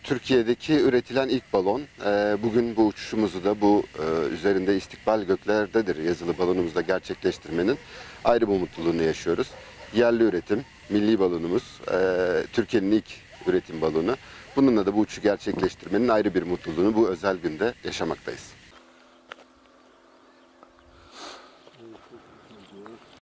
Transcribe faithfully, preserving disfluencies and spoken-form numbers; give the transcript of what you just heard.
Türkiye'deki üretilen ilk balon. E, bugün bu uçuşumuzu da bu e, üzerinde istikbal göklerdedir yazılı balonumuzda gerçekleştirmenin ayrı bir mutluluğunu yaşıyoruz. Yerli üretim, milli balonumuz, e, Türkiye'nin ilk üretim balonu. Bununla da bu uçuşu gerçekleştirmenin ayrı bir mutluluğunu bu özel günde yaşamaktayız.